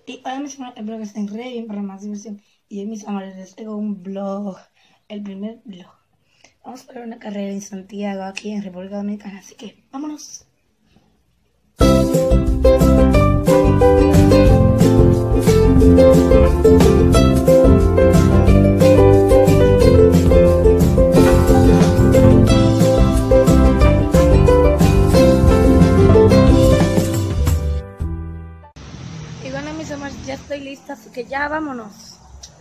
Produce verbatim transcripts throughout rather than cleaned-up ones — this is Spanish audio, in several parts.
Y hola mis amores, espero que estén re bien para más diversión. Y hoy mis amores les traigo un vlog, el primer vlog. Vamos a ver una carrera en Santiago, aquí en República Dominicana, así que vámonos. Y bueno mis amores, ya estoy lista, así que ya vámonos.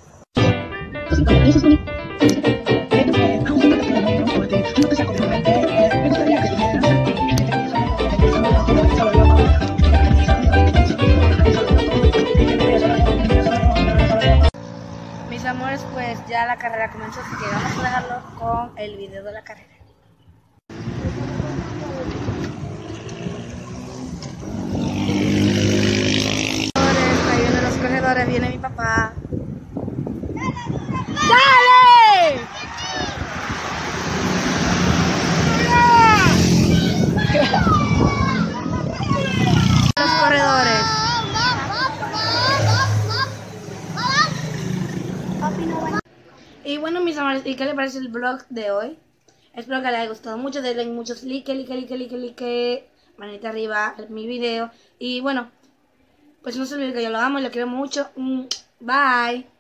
Mis amores, pues ya la carrera comenzó, así que vamos a dejarlo con el video de la carrera. Ahí vienen los corredores, viene mi papá. ¡Dale! Los corredores. Y bueno mis amores, ¿y qué les parece el vlog de hoy? Espero que les haya gustado mucho, denle muchos likes, like, like, like, like, manita arriba a mi video. Y bueno, pues no se olviden que yo lo amo y lo quiero mucho. Bye.